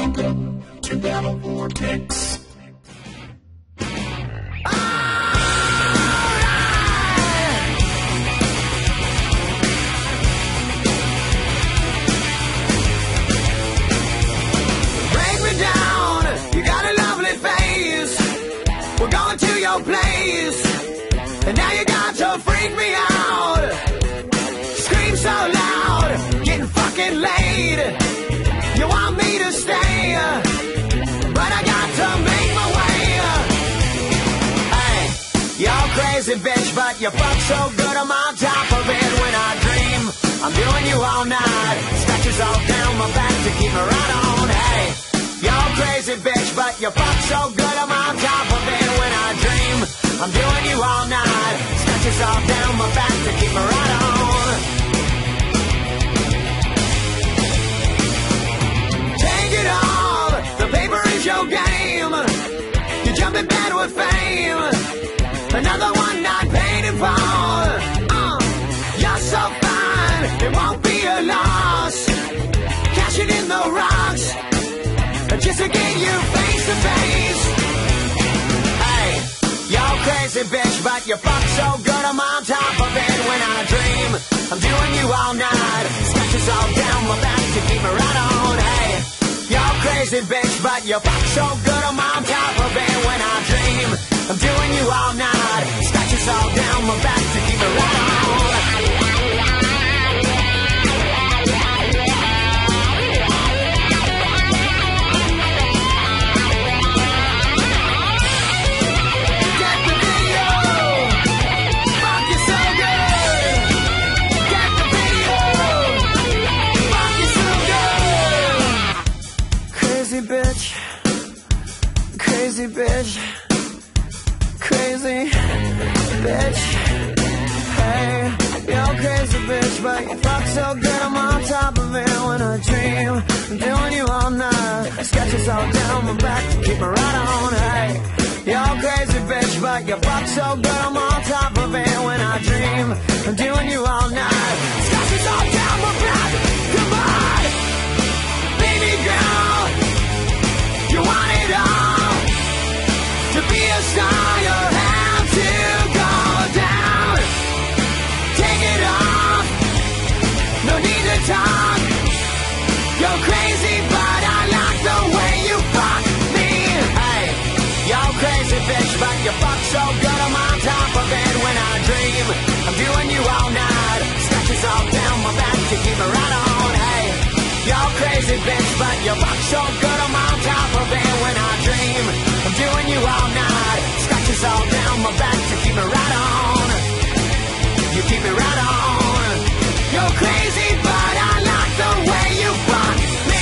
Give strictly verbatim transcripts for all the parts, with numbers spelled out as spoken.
Welcome to Battle Vortex. We're going to your place, and now you got to freak me out. Scream so loud, getting fucking late. You want me to stay, but I got to make my way. Hey, you're crazy bitch, but you fuck so good I'm on top of it when I dream. I'm doing you all night, scratches all down my back to keep me right on. Hey, you're crazy bitch, but you fuck so good I'm on top of it when I dream. I'm doing you all night, scratches all down my back to keep me right on. Take it all, the paper is your game. You jump in bed with fame, another one not paid in full. uh, You're so fine, it won't be a loss. Cash it in the rocks, just to get you face to face. Hey, you're crazy bitch, but you fuck so good I'm on top of it when I dream. I'm doing you all night, scratches all down my back to keep me right on. Hey, you're crazy bitch, but you fuck so good I'm on top of it when I dream. I'm doing you all night, scratches all down my back to keep me right on. Bitch, crazy bitch, crazy bitch. Hey, you're crazy bitch, but you fuck so good I'm on top of it when I dream. I'm doing you all night, scratches all down my back to keep me right on. Hey, you're crazy bitch, but you fuck so good I'm on top of it when I dream. I'm doing you all night, scratches all down my back. Come on, baby girl, you want it all. To be a star, you have to go down. Take it off, no need to talk. You're crazy, but I like the way you fuck me. Hey, you're crazy bitch, but you fuck so good I'm on top of it when I dream. I'm doing you all night, scratches all down my back to keep me right on. Hey, you're crazy bitch, but you fuck so good I'm on top of it when I dream. I'm doing you all night, scratches all down my back to keep me right on. You keep me right on. You're crazy, but I like the way you fuck me.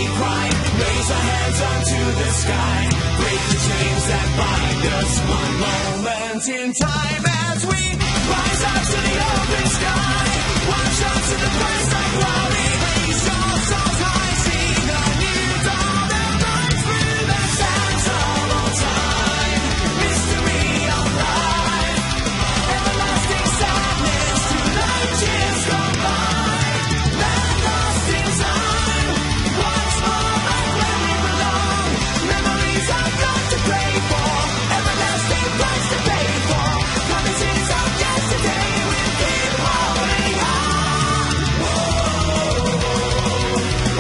cry, raise our hands unto the sky, break the chains that bind us. One moment in time as we rise up to the open sky. One shot to the first of glory. Raise your souls high, see the new dawn that burns through the sands of all time. Mystery of life, everlasting sadness to the tears gone by. Land lost in time, once more back where we belong. Memories I've got to pray for, everlasting price to pay for. Promises of yesterday will keep holding on. Whoa, whoa,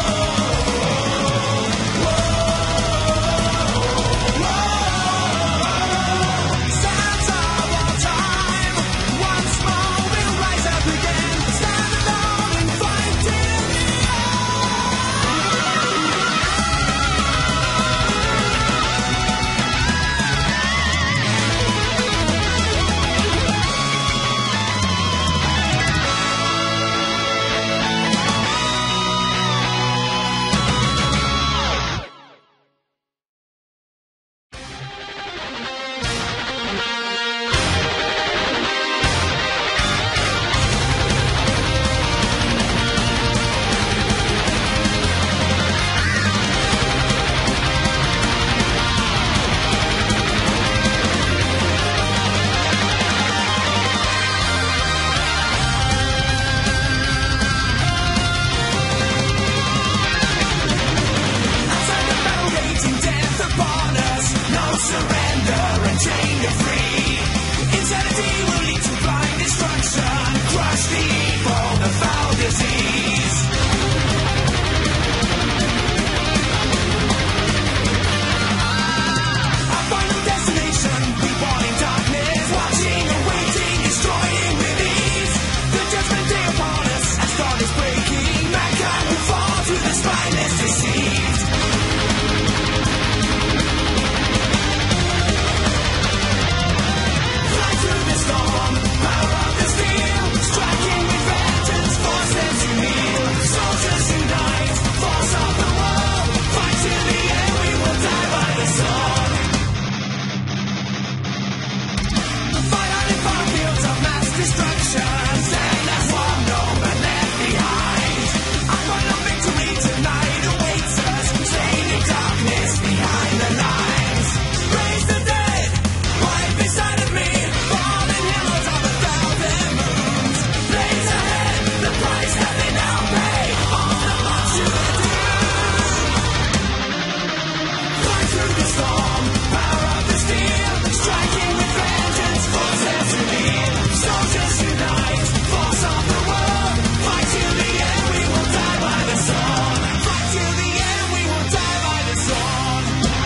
whoa, whoa. Sands of all time, once more we'll rise up again. Stand alone and fight till the outside the battle raging death upon us. No surrender until you're free. Insanity will lead to blind destruction. Crush the evil, the foul disease. Our final destination, we born in darkness, watching and waiting, destroying with ease. The judgment day upon us, as dawn is breaking, mankind will fall to the spineless deceived. Fly through the storm, power of the steel, striking with vengeance, force them to kneel. Soldiers unite, force of the world, fight till the end, we will die by the sword. Fight on in far fields of mass destruction, stand as one, no man left behind. Our final victory tonight awaits us, staying in darkness behind the lines. Raise the dead, wipe beside of me, fallen heroes of a thousand moons. Blaze ahead, the price that they now pay, on the march to the doom. Fly through the storm, power of the steel, striking with vengeance, force them to kneel. Soldiers unite, force of the world, fight till the end, we will die by the sword. Fight till the end, we will die by the sword.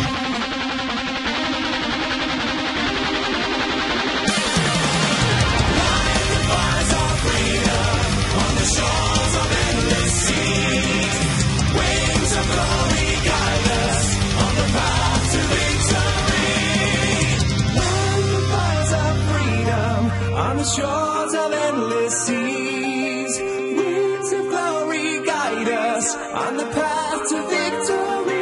Light the fires of freedom on the shores of endless seas. Wings of glory guide us on the path to victory. Light the fires of freedom on the shores of endless seas. Wings of glory guide us on the path to victory.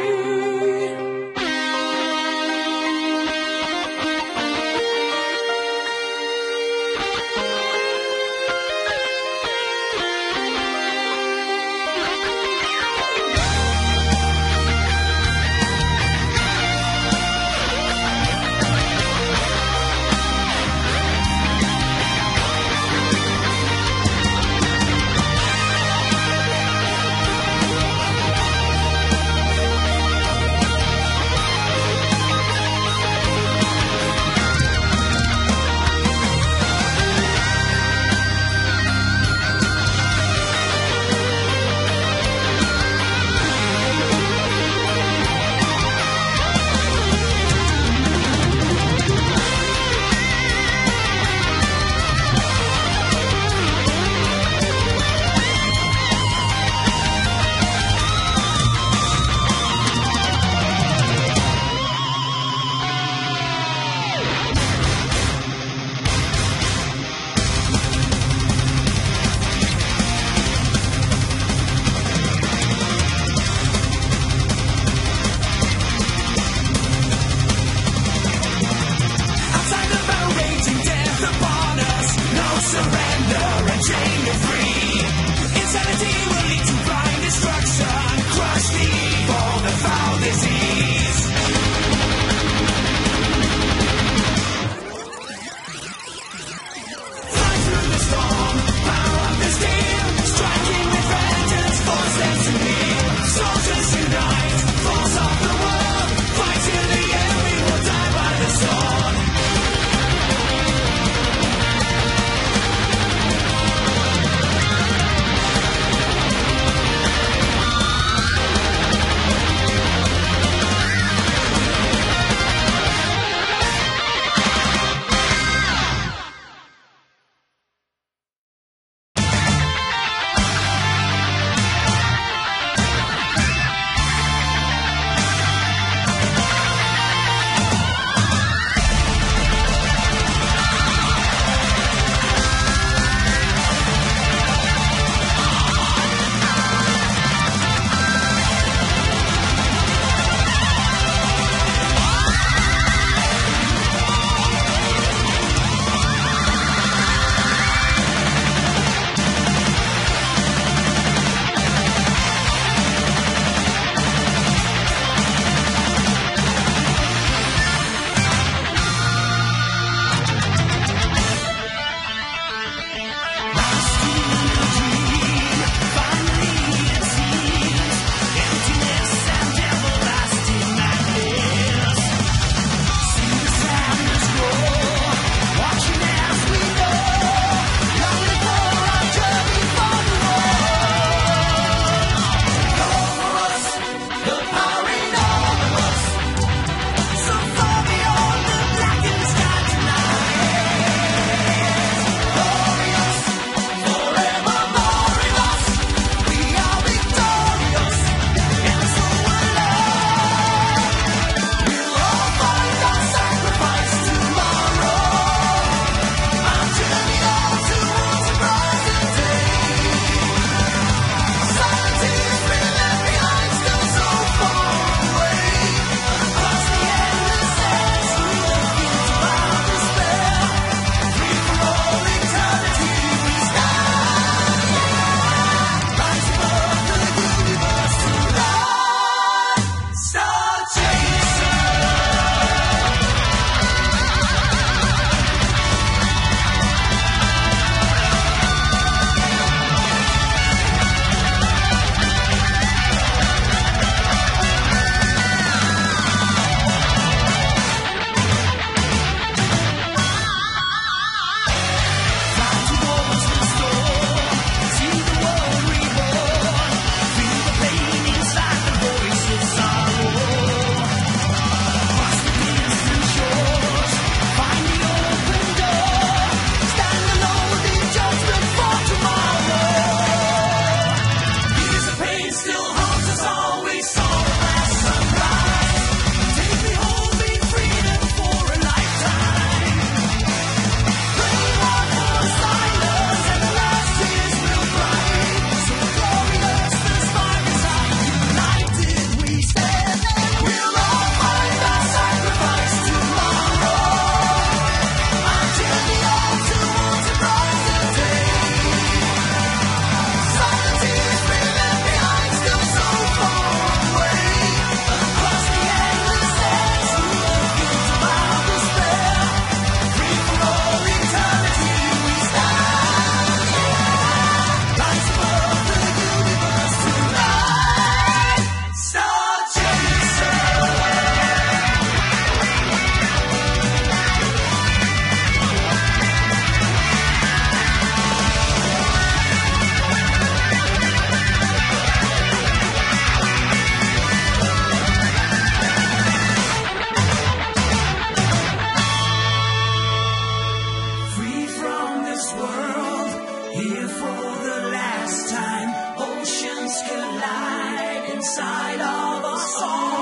the light inside of us all.